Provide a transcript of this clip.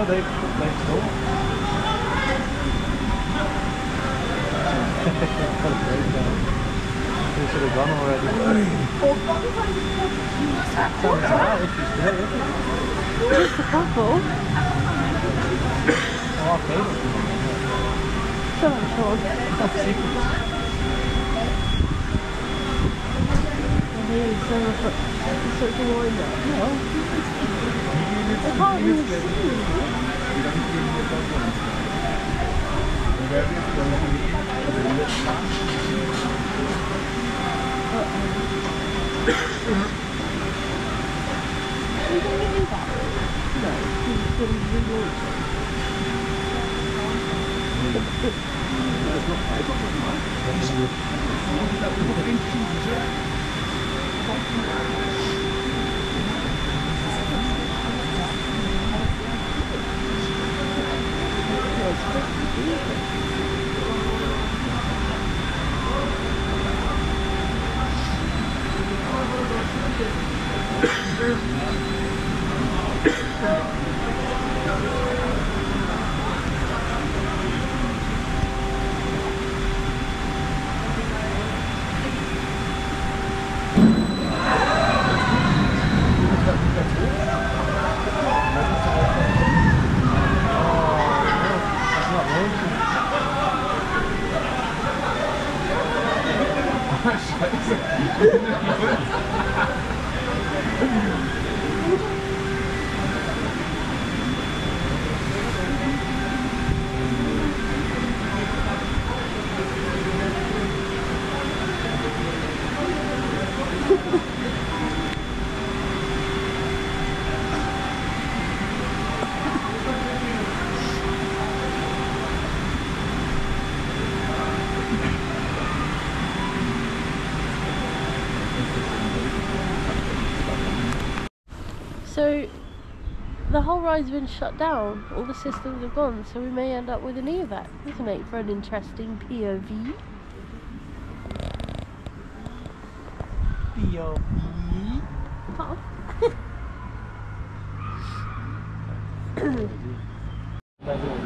they've stopped. They should have gone already. Just a couple. Oh, okay. So much fun. That's secret. Really so much fun. It's such a wind up. No. I can't even see. You can do that? No, he's going to relaunch it. So the whole ride's been shut down, all the systems have gone, so we may end up with an evac. This will make for an interesting POV. POV.